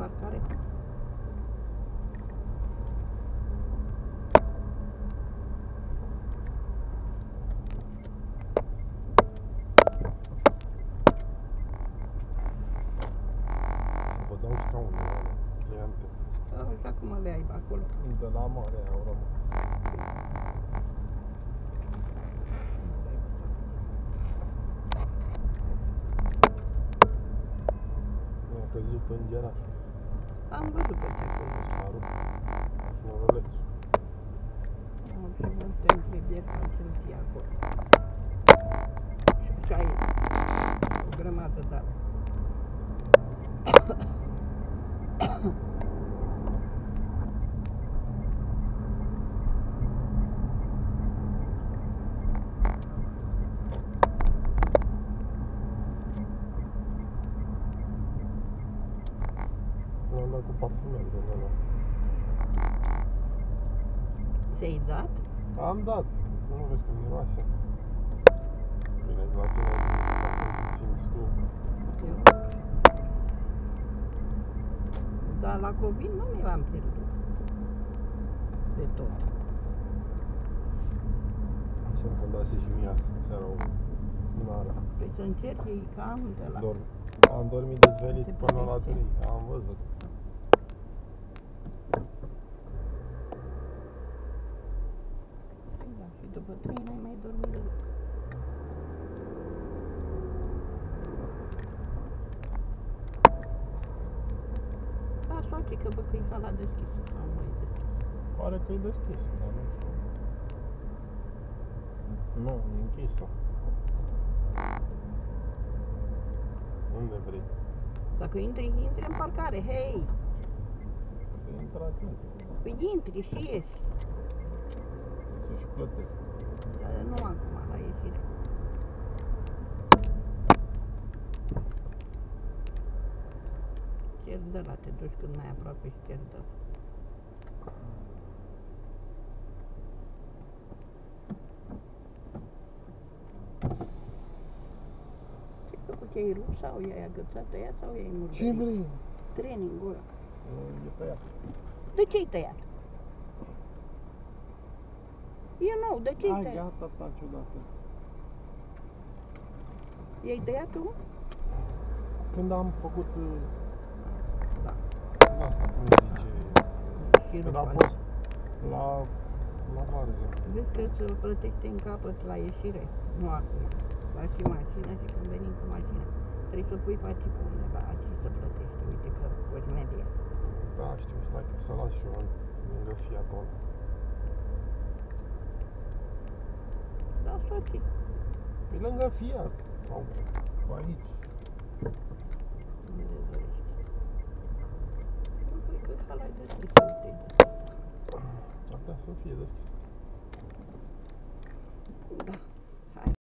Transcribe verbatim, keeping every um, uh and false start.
parcare. Vă dau scaunul ăla, pliante. Așa cum aveai acolo. De la mare au rămas. Mi-a căzut îngerașul. Am văzut pe ce acolo. S-a rupt. Șnurălețul. Am și multe întrebieri ca să-l ții acolo. Și ai o grămadă de alea. Mi-am dat cu parfumel de ăla. Ți-ai dat? Am dat. Nu vezi că miroase. Bine, la tine simți tu. Eu. Dar la COVID nu mi l-am pierdut. De tot. Să-mi fundase și mie seara o bunară. Păi să încerci, e cam de la... Dorm. Am dormit dezvelit Se până la protecție. trei. Am văzut. Da, și după trei n-ai mai dormit deloc. Da, soace, că bă, că e sala deschisă. Am mai deschis. Pare că e deschis, dar nu știu. Nu, e închisă. Unde vrei? Dacă intri, intri în parcare, hei! Intră atent. Păi intri și ieși. Să și plătesc. Dar nu acum, la ieșire. Cer de la, te duci cât mai aproape și cer de la. Ce-ai făcut? I-ai rupt sau i-ai agățat tăiat sau i-ai murdărit? Ce vrei? Treningul ăla. E tăiat. De ce-ai tăiat? E nou, de ce-ai Hai, tăiat? gata, taci odată. I-ai tăiat tu? Când am făcut Da. asta, cum îi zice, Și când am rupa. fost la, la varză. Vezi că se plătește în capăt la ieșire, nu acum. La și mașina și când venim cu mașina, trebuie să pui faci pe undeva aici să plătești. Uite că poți media. Da, știu, stai că să las și eu lângă Fiat-ul ăla. Da, soții. E lângă Fiat sau aici. Unde dorești. Nu cred că sala e deschisă, uite. Ar putea să fie deschis. Da.